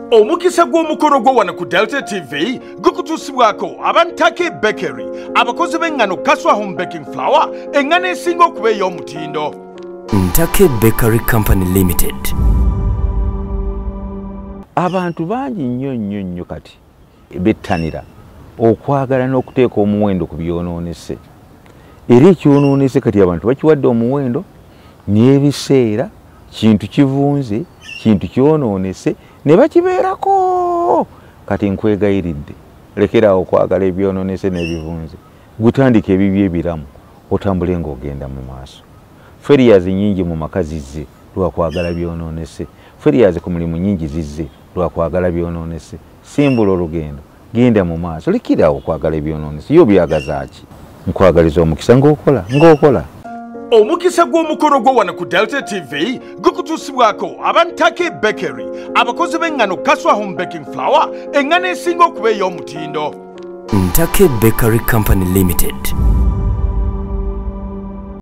Omukisa gw'omukoro gwo wano ku Delta TV gukutuusibwako abantake bakery abakozi b'engano Kaswa home baking flour engano esinga okuba ey'omutindo. Ntake Bakery Company Limited. Abantu bangi nnyo kati bettanira okwagala n'okuteeka omuwendo ku byonoonese. Era ekyonoonese kati abantu bakiwadde omuwendo n'ebiseera kintu kivunze kintu kyonoonese ne bakibeerako. Kati nkwegayiridde lekerawo okwagala ebyonoonese n'ebivunze, gutandika ebibyo ebiramu otambule ng'ogenda mu maaso. Failures nyingi mu maka zizze lwakwagala byonoonese. Failures ku mulimu nyingi zizze lwakwagala byonoonese. Simbula olugendo, genda mu maaso, lekerawo okwagala ebyonoonese. Yo byagaza ki? Nkwagaliza omukisa ng'okola. Omukisa gw'omukoro gwo wano ku Delta TV gukutuusibwako abantake bakery abakozi b'engano Kaswa home baking flour engano esinga okuba ey'omutindo. Ntake Bakery Company Limited.